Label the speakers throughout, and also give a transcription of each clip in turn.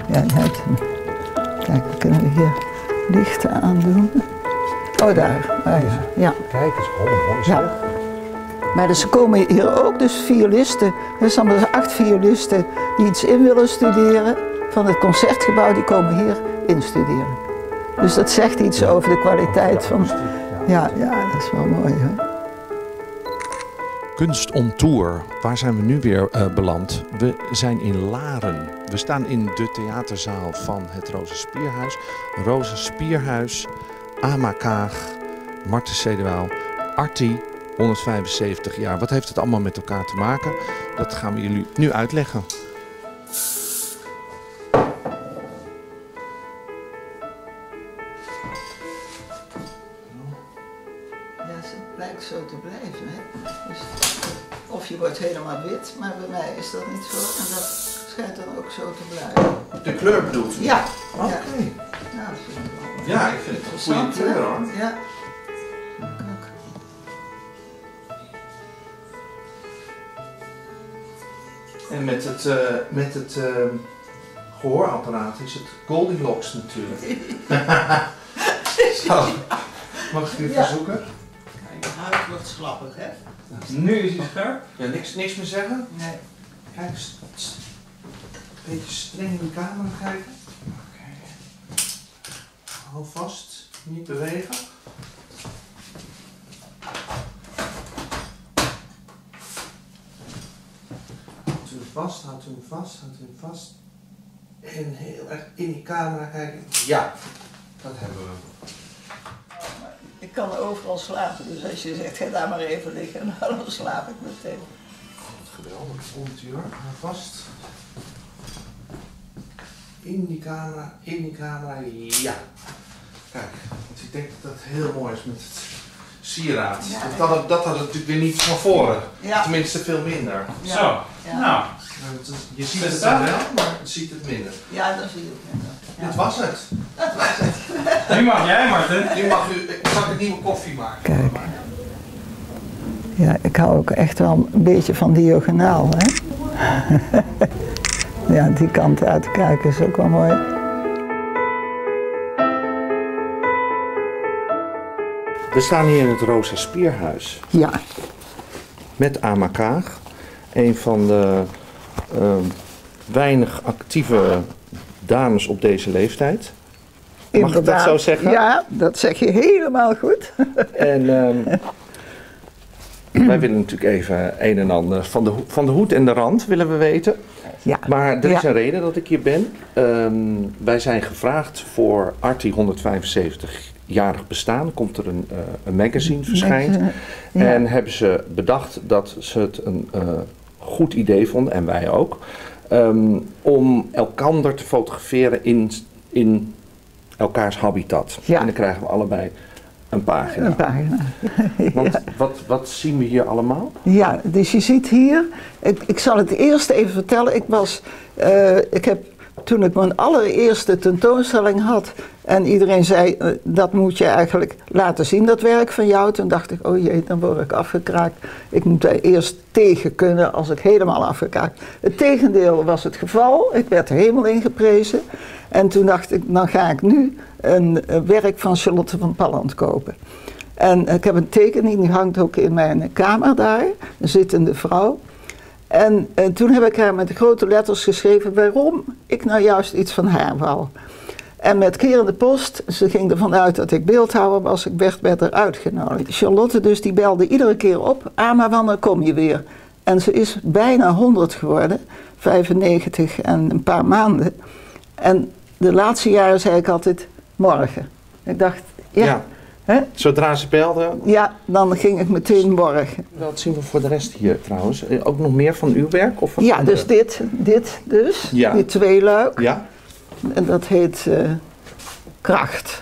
Speaker 1: Ja, je hebt hem. Kijk, we kunnen hier lichten aandoen. Oh, daar. Ah, ja. Ja.
Speaker 2: Kijk eens, mooi zeg.
Speaker 1: Ja. Maar dus er komen hier ook dus violisten, er zijn maar 8 violisten die iets in willen studeren van het Concertgebouw, die komen hier instuderen. Dus dat zegt iets over de kwaliteit van... Ja, dat is wel mooi hoor.
Speaker 2: Kunst on Tour, waar zijn we nu weer beland? We zijn in Laren. We staan in de theaterzaal van het Rosa Spierhuis. Rosa Spierhuis, Ama Kaag, Marten Sedewaal, Artie, 175 jaar. Wat heeft het allemaal met elkaar te maken? Dat gaan we jullie nu uitleggen.
Speaker 1: Ja, ze lijkt zo te blijven. Hè? Dus, of je wordt helemaal wit, maar bij mij is dat niet zo. En dat schijnt dan ook zo te blijven.
Speaker 2: De kleur bedoelt u?
Speaker 1: Ja.
Speaker 2: Oké.
Speaker 1: Ja. Nou, dat vind ik wel.
Speaker 2: Ja, ik vind het een goede kleur hoor.
Speaker 1: Ja.
Speaker 2: En met het gehoorapparaat is het Goldilocks natuurlijk. Zo, mag ik u verzoeken?
Speaker 1: Kijk, de huid wordt slappig, hè?
Speaker 2: Nu is hij scherp. Ja, niks meer zeggen?
Speaker 1: Nee.
Speaker 2: Kijk, een beetje streng in de camera kijken. Oké. Hou vast, niet bewegen. Houdt u hem vast, houdt u hem vast, houdt u hem vast. En heel erg in die camera kijken. Ja, dat hebben we.
Speaker 1: Ik kan overal slapen, dus als je zegt, ga daar maar even liggen, dan slaap ik meteen.
Speaker 2: Wat geweldig, ondertuur, hou vast. In die camera, ja. Kijk, want ik denk dat het heel mooi is met het sieraad.
Speaker 1: Ja,
Speaker 2: dat had het natuurlijk weer niet van voren.
Speaker 1: Ja.
Speaker 2: Tenminste veel minder.
Speaker 1: Ja.
Speaker 3: Zo,
Speaker 1: Ja.
Speaker 3: nou.
Speaker 2: Je ziet het wel, maar je ziet het minder.
Speaker 1: Ja, dan zie je het minder. Ja.
Speaker 2: Dit was het.
Speaker 3: Nu mag jij, Marten.
Speaker 2: Nu mag u, ik zal een nieuwe koffie maken.
Speaker 1: Kijk. Ja, ik hou ook echt wel een beetje van diagonaal, hè? Ja, die kant uit te kijken is ook wel mooi.
Speaker 2: We staan hier in het Rosa Spierhuis.
Speaker 1: Ja.
Speaker 2: Met Ama Kaag. Een van de weinig actieve dames op deze leeftijd. Mag ik dat zo zeggen?
Speaker 1: Ja, dat zeg je helemaal goed.
Speaker 2: En wij willen natuurlijk even een en ander van de hoed en de rand willen we weten.
Speaker 1: Ja.
Speaker 2: Maar er is een reden dat ik hier ben. Wij zijn gevraagd voor Artie 175-jarig bestaan. Komt er een magazine verschijnt.
Speaker 1: Ja.
Speaker 2: En hebben ze bedacht dat ze het een goed idee vonden, en wij ook, om elkander te fotograferen in elkaars habitat.
Speaker 1: Ja.
Speaker 2: En dan krijgen we allebei een pagina.
Speaker 1: Een pagina.
Speaker 2: Want
Speaker 1: Ja.
Speaker 2: wat zien we hier allemaal?
Speaker 1: Ja, dus je ziet hier, ik zal het eerst even vertellen. Ik heb, toen ik mijn allereerste tentoonstelling had en iedereen zei, dat moet je eigenlijk laten zien, dat werk van jou. Toen dacht ik, oh jee, dan word ik afgekraakt. Ik moet daar eerst tegen kunnen als ik helemaal afgekraakt. Het tegendeel was het geval, ik werd de hemel ingeprezen. En toen dacht ik, dan ga ik nu een werk van Charlotte van Pallandt kopen. En ik heb een tekening, die hangt ook in mijn kamer daar, een zittende vrouw. En toen heb ik haar met grote letters geschreven waarom ik nou juist iets van haar wou. En met kerende post, ze ging ervan uit dat ik beeldhouwer was, ik werd er uitgenodigd. Charlotte dus, die belde iedere keer op, maar wanneer kom je weer? En ze is bijna 100 geworden, 95 en een paar maanden. En de laatste jaren zei ik altijd, morgen. Ik dacht, ja. Hè?
Speaker 2: Zodra ze belden.
Speaker 1: Ja, dan ging ik meteen morgen.
Speaker 2: Wat zien we voor de rest hier trouwens? Ook nog meer van uw werk? Of van
Speaker 1: Ja,
Speaker 2: andere?
Speaker 1: dus dit dus,
Speaker 2: Ja.
Speaker 1: dit tweeluik.
Speaker 2: Ja?
Speaker 1: En dat heet kracht.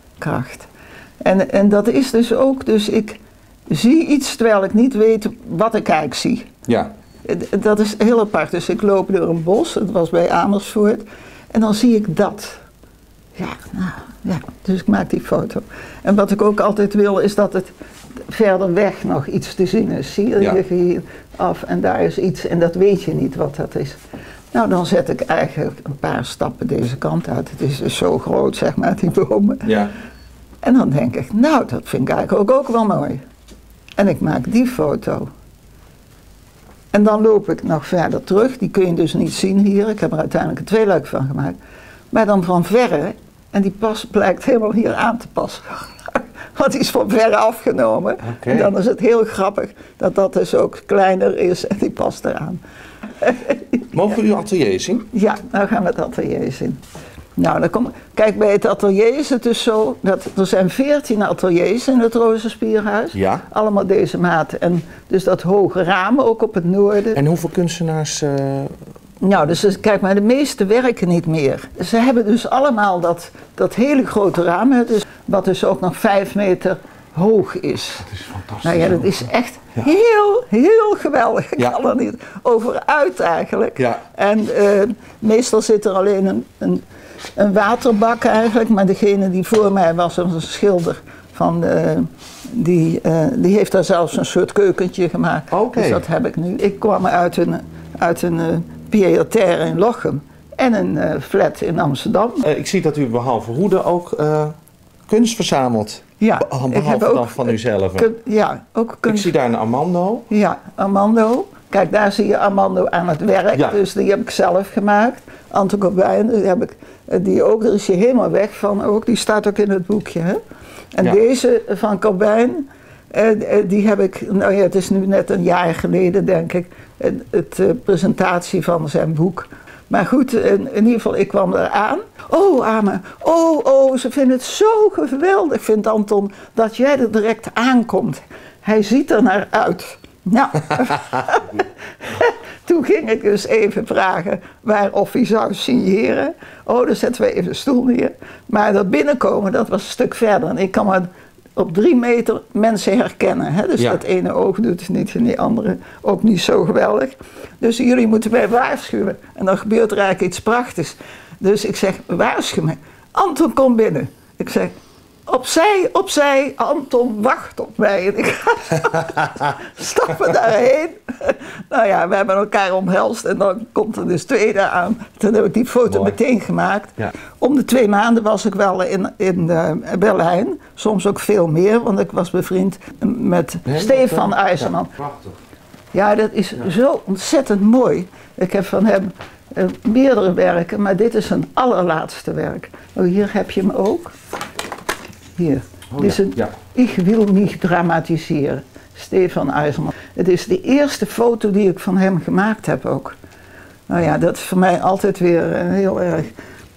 Speaker 1: En dat is dus ook, dus ik zie iets terwijl ik niet weet wat ik eigenlijk zie.
Speaker 2: Ja.
Speaker 1: Dat is heel apart. Dus ik loop door een bos, het was bij Amersfoort, en dan zie ik dat. Ja, nou, ja, dus ik maak die foto. En wat ik ook altijd wil, is dat het verder weg nog iets te zien is. Zie je,
Speaker 2: Ja.
Speaker 1: hier af en daar is iets en dat weet je niet wat dat is. Nou, dan zet ik eigenlijk een paar stappen deze kant uit. Het is dus zo groot, zeg maar, die bomen.
Speaker 2: Ja.
Speaker 1: En dan denk ik, nou, dat vind ik eigenlijk ook wel mooi. En ik maak die foto. En dan loop ik nog verder terug. Die kun je dus niet zien hier. Ik heb er uiteindelijk een tweeluik van gemaakt. Maar dan van verre. En die blijkt helemaal hier aan te passen. Want die is van verre afgenomen.
Speaker 2: Okay.
Speaker 1: En dan is het heel grappig dat dat dus ook kleiner is. En die past eraan.
Speaker 2: Mogen we uw atelier zien?
Speaker 1: Ja, nou gaan we het atelier zien. Nou, kijk, bij het atelier is het dus zo dat er zijn 14 ateliers in het Rozenspierhuis.
Speaker 2: Ja.
Speaker 1: Allemaal deze maat. En dus dat hoge raam ook op het noorden.
Speaker 2: En hoeveel kunstenaars...
Speaker 1: Nou, dus kijk maar, de meeste werken niet meer. Ze hebben dus allemaal dat hele grote raam, dus, wat dus ook nog 5 meter hoog is.
Speaker 2: Dat is fantastisch.
Speaker 1: Nou ja, dat is echt heel geweldig. Ik kan er niet over uit eigenlijk.
Speaker 2: Ja.
Speaker 1: En meestal zit er alleen een waterbak eigenlijk, maar degene die voor mij was een schilder van... die heeft daar zelfs een soort keukentje gemaakt.
Speaker 2: Okay.
Speaker 1: Dus dat heb ik nu. Ik kwam uit een pied-à-terre in Lochem en een flat in Amsterdam.
Speaker 2: Ik zie dat u behalve hoeden ook kunst verzamelt.
Speaker 1: Ja,
Speaker 2: behalve dan van uzelf.
Speaker 1: Ja, ook kunst.
Speaker 2: Ik zie daar een Armando.
Speaker 1: Ja, Armando. Kijk, daar zie je Armando aan het werk. Ja. Dus die heb ik zelf gemaakt. Anton Corbijn, die ook, daar is je helemaal weg van ook. Die staat ook in het boekje. Hè? En deze van Corbijn, die heb ik, nou ja, het is nu net een jaar geleden denk ik, de presentatie van zijn boek. Maar goed, in ieder geval, ik kwam eraan. Oh, Ame, ze vinden het zo geweldig, vindt Anton, dat jij er direct aankomt. Hij ziet er naar uit. Nou, toen ging ik dus even vragen of hij zou signeren. Oh, dan zetten we even de stoel neer. Maar dat binnenkomen, dat was een stuk verder. En ik kan maar op 3 meter mensen herkennen. Hè? Dus dat ene oog doet het niet en die andere ook niet zo geweldig. Dus jullie moeten mij waarschuwen. En dan gebeurt er eigenlijk iets prachtigs. Dus ik zeg, waarschuw me. Anton, kom binnen. Ik zeg, opzij, Anton, wacht op mij. En ik stappen daarheen. Nou ja, we hebben elkaar omhelst en dan komt er dus tweede aan. Toen heb ik die foto meteen gemaakt. Ja. Om de 2 maanden was ik wel in Berlijn. Soms ook veel meer, want ik was bevriend met Stefan IJzerman.
Speaker 2: Ja, prachtig.
Speaker 1: Ja, dat is zo ontzettend mooi. Ik heb van hem meerdere werken, maar dit is zijn allerlaatste werk. Oh, hier heb je hem ook. Hier. Ik wil niet dramatiseren. Stefan IJzerman. Het is de eerste foto die ik van hem gemaakt heb ook. Nou ja, dat is voor mij altijd weer heel erg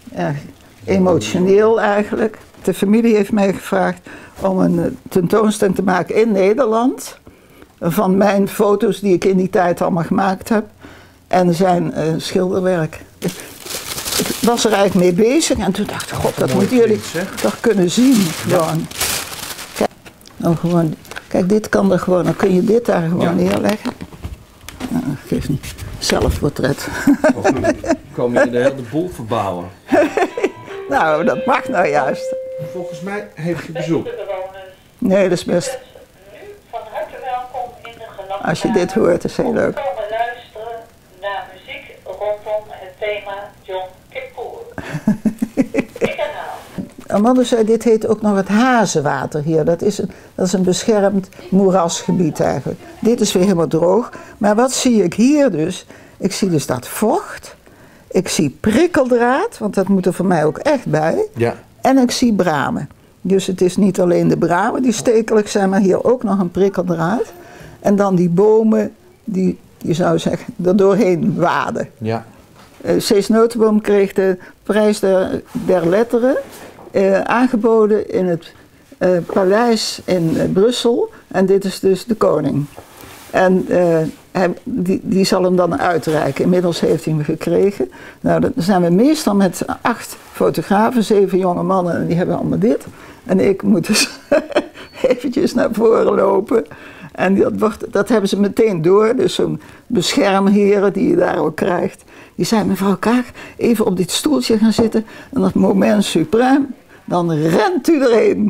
Speaker 1: emotioneel eigenlijk. De familie heeft mij gevraagd om een tentoonstelling te maken in Nederland. Van mijn foto's die ik in die tijd allemaal gemaakt heb. En zijn schilderwerk. Ik was er eigenlijk mee bezig en toen dacht ik, god, dat moeten jullie toch kunnen zien. Gewoon. Kijk, nou, gewoon, kijk, dit kan er gewoon, dan kun je dit daar gewoon neerleggen. Nou, geef niet. Zelfportret.
Speaker 2: Kom je de hele boel verbouwen?
Speaker 1: Nou, dat mag nou juist.
Speaker 2: Volgens mij heeft u bezoek.
Speaker 1: Nee, dat is best.
Speaker 4: Van harte welkom in de genaamd.
Speaker 1: Als je dit hoort, is heel leuk.
Speaker 4: Komen luisteren naar muziek rondom het thema Yom Kippur. Ik herhaal.
Speaker 1: Amanda zei, dit heet ook nog het hazenwater hier. Dat is een beschermd moerasgebied eigenlijk. Dit is weer helemaal droog. Maar wat zie ik hier dus? Ik zie dus dat vocht. Ik zie prikkeldraad, want dat moet er voor mij ook echt bij. Ja. En ik zie bramen. Dus het is niet alleen de bramen die stekelig zijn, maar hier ook nog een prikkeldraad. En dan die bomen die, je zou zeggen, er doorheen waden. Ja. Cees Notenboom kreeg de prijs der letteren aangeboden in het paleis in Brussel. En dit is dus de koning. En die zal hem dan uitreiken. Inmiddels heeft hij hem gekregen. Nou, dan zijn we meestal met 8 fotografen, 7 jonge mannen en die hebben allemaal dit. En ik moet dus eventjes naar voren lopen. En dat hebben ze meteen door. Dus zo'n beschermheren die je daar ook krijgt. Die zei, mevrouw Kaag, even op dit stoeltje gaan zitten. En dat moment suprême, dan rent u erheen.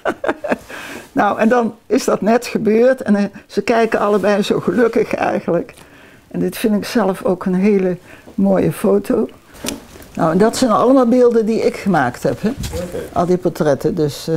Speaker 1: Nou, en dan is dat net gebeurd. En ze kijken allebei zo gelukkig eigenlijk. En dit vind ik zelf ook een hele Mooie foto. Nou, en dat zijn allemaal beelden die ik gemaakt heb, hè? Al die portretten, dus...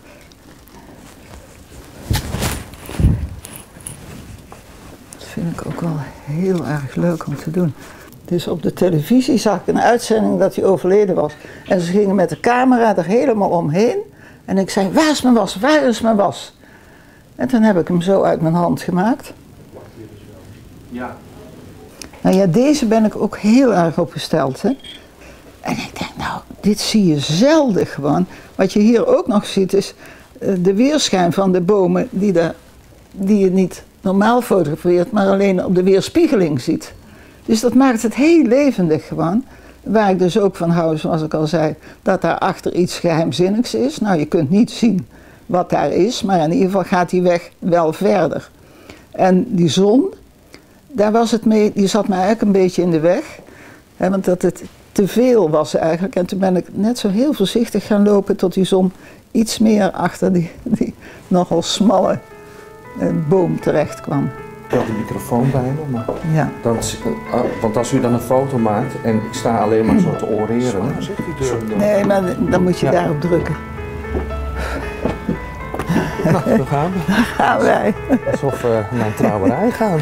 Speaker 1: Dat vind ik ook wel heel erg leuk om te doen. Dus op de televisie zag ik een uitzending dat hij overleden was. En ze gingen met de camera er helemaal omheen. En ik zei, waar is mijn was? Waar is mijn was? En toen heb ik hem zo uit mijn hand gemaakt.
Speaker 2: Ja.
Speaker 1: Nou ja, deze ben ik ook heel erg opgesteld, hè. En ik denk, nou, dit zie je zelden gewoon. Wat je hier ook nog ziet is de weerschijn van de bomen die je niet normaal fotografeert, maar alleen op de weerspiegeling ziet. Dus dat maakt het heel levendig gewoon. Waar ik dus ook van hou, zoals ik al zei, dat daarachter iets geheimzinnigs is. Nou, je kunt niet zien wat daar is, maar in ieder geval gaat die weg wel verder. En die zon, daar was het mee, die zat me eigenlijk een beetje in de weg. Hè, want dat het te veel was eigenlijk. En toen ben ik net zo heel voorzichtig gaan lopen tot die zon iets meer achter die nogal smalle boom terecht kwam.
Speaker 2: Ik had de microfoon bij me, maar
Speaker 1: Ja.
Speaker 2: want als u dan een foto maakt en ik sta alleen maar zo te oreren.
Speaker 1: Nee, maar dan moet je daarop drukken.
Speaker 2: Nou, we gaan.
Speaker 1: Gaan wij.
Speaker 2: Alsof we naar een trouwerij gaan.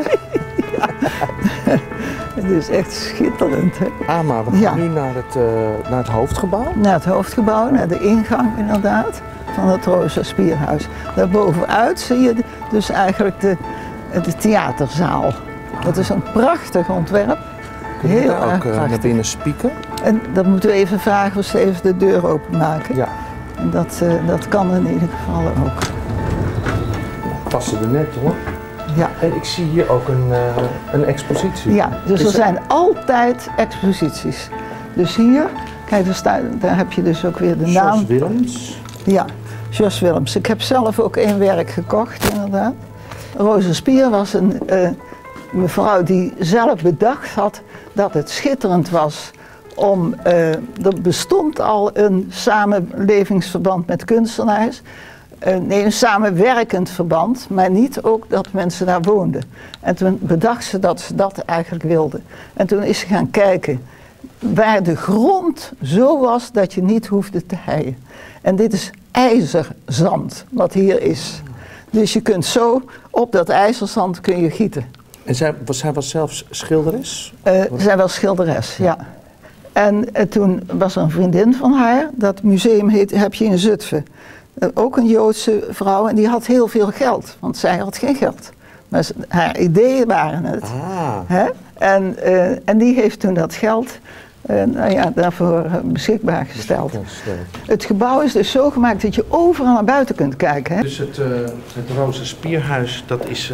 Speaker 1: Het is echt schitterend, hè?
Speaker 2: Ama, we gaan
Speaker 1: Ja.
Speaker 2: nu naar het hoofdgebouw.
Speaker 1: Naar het hoofdgebouw, naar de ingang inderdaad, van het Rosa Spierhuis. Daarbovenuit zie je dus eigenlijk de theaterzaal. Dat is een prachtig ontwerp.
Speaker 2: Kunnen we
Speaker 1: Heel
Speaker 2: daar
Speaker 1: erg
Speaker 2: ook naar
Speaker 1: prachtig.
Speaker 2: binnen spieken?
Speaker 1: En dat moeten we even vragen of ze even de deur openmaken.
Speaker 2: Ja.
Speaker 1: En dat kan in ieder geval ook.
Speaker 2: Passen er net hoor.
Speaker 1: Ja.
Speaker 2: En ik zie hier ook een expositie.
Speaker 1: Ja, dus
Speaker 2: Is
Speaker 1: er zijn altijd exposities. Dus hier, kijk, daar heb je dus ook weer de naam.
Speaker 2: Jos Willems.
Speaker 1: Ja, Jos Willems. Ik heb zelf ook één werk gekocht, inderdaad. Rosa Spier was een mevrouw die zelf bedacht had dat het schitterend was om... er bestond al een samenlevingsverband met kunstenaars. Nee, een samenwerkend verband, maar niet ook dat mensen daar woonden. En toen bedacht ze dat ze dat eigenlijk wilden. En toen is ze gaan kijken waar de grond zo was dat je niet hoefde te heien. En dit is ijzerzand, wat hier is. Dus je kunt zo op dat ijzerzand kun je gieten.
Speaker 2: En zij was zelfs schilderes?
Speaker 1: Zij was schilderes, ja. En toen was er een vriendin van haar, dat museum heb je in Zutphen. Ook een Joodse vrouw en die had heel veel geld, want zij had geen geld. Maar haar ideeën waren het.
Speaker 2: Ah.
Speaker 1: Hè? En die heeft toen dat geld daarvoor beschikbaar gesteld. Het gebouw is dus zo gemaakt dat je overal naar buiten kunt kijken. Hè?
Speaker 2: Dus het Rosa Spierhuis, dat is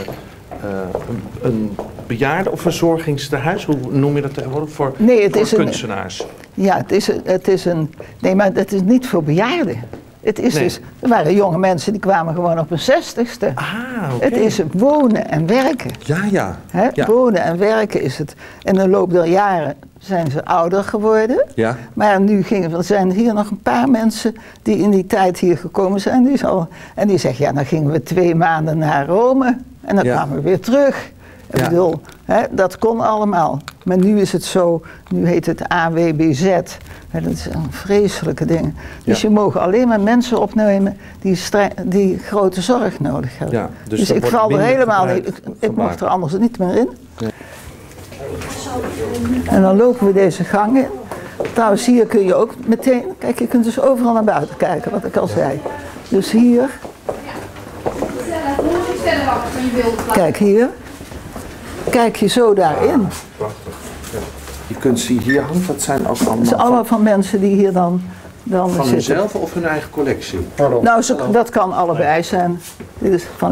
Speaker 2: een bejaarde- of verzorgingstehuis? Hoe noem je dat tegenwoordig? Voor kunstenaars?
Speaker 1: Ja, het is een... Nee, maar het is niet voor bejaarden. Het is dus, er waren jonge mensen die kwamen gewoon op hun 60ste.
Speaker 2: Ah, oké.
Speaker 1: Het is het wonen en werken.
Speaker 2: Ja.
Speaker 1: Hè?
Speaker 2: Ja.
Speaker 1: Wonen en werken is het. In de loop der jaren zijn ze ouder geworden.
Speaker 2: Ja.
Speaker 1: Maar nu zijn hier nog een paar mensen die in die tijd hier gekomen zijn. En die zeggen, ja, dan gingen we 2 maanden naar Rome. En dan kwamen we weer terug. Ik bedoel, dat kon allemaal. Maar nu is het zo, nu heet het AWBZ. Dat is een vreselijke ding. Dus je mag alleen maar mensen opnemen die grote zorg nodig hebben.
Speaker 2: Ja,
Speaker 1: dus ik val er helemaal niet, ik mocht er anders niet meer in. Nee. En dan lopen we deze gang in. Trouwens, hier kun je ook meteen, kijk, je kunt dus overal naar buiten kijken, wat ik al zei. Dus hier, kijk hier, kijk je zo daarin.
Speaker 2: Prachtig. Ja. Je kunt zien hier hangt, dat zijn ook allemaal...
Speaker 1: Het is allemaal van mensen die hier dan
Speaker 2: van
Speaker 1: zitten.
Speaker 2: hunzelf of hun eigen collectie?
Speaker 1: Pardon. Nou, dat kan allebei zijn. Dit is van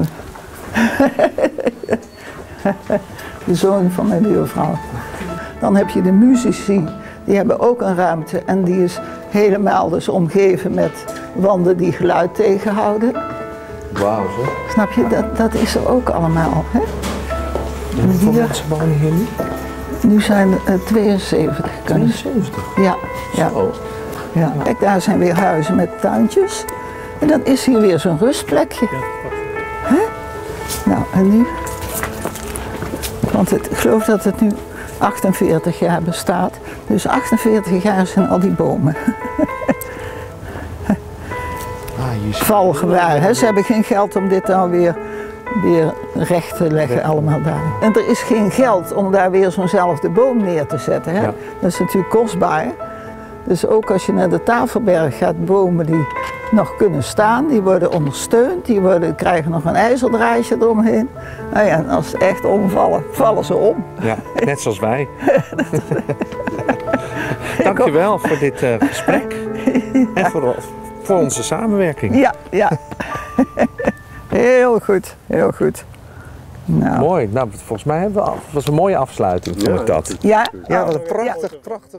Speaker 1: de zoon van mijn buurvrouw. Dan heb je de muzici, die hebben ook een ruimte en die is helemaal dus omgeven met wanden die geluid tegenhouden.
Speaker 2: Wauw, zo.
Speaker 1: Snap je, dat is er ook allemaal. Hè?
Speaker 2: En hoeveel mensen wonen hier nu?
Speaker 1: Nu zijn er 72.
Speaker 2: 72?
Speaker 1: Ja.
Speaker 2: Zo.
Speaker 1: Ja. Kijk, daar zijn weer huizen met tuintjes. En dan is hier weer zo'n rustplekje. Hè? Nou, en nu? Want ik geloof dat het nu 48 jaar bestaat. Dus 48 jaar zijn al die bomen. Valgewaar, hè? Ze hebben geen geld om dit dan weer recht te leggen allemaal daar. En er is geen geld om daar weer zo'nzelfde boom neer te zetten. Hè? Ja. Dat is natuurlijk kostbaar. Dus ook als je naar de Tafelberg gaat, bomen die nog kunnen staan, die worden ondersteund, krijgen nog een ijzerdraadje eromheen. Nou ja, en als ze echt omvallen, vallen ze om.
Speaker 2: Ja, net zoals wij. Dankjewel voor dit gesprek en voor onze samenwerking.
Speaker 1: Ja, ja. Heel goed, heel goed. Nou.
Speaker 2: Mooi, nou volgens mij was een mooie afsluiting, vond ik dat.
Speaker 1: Ja,
Speaker 2: ja, wat een prachtig.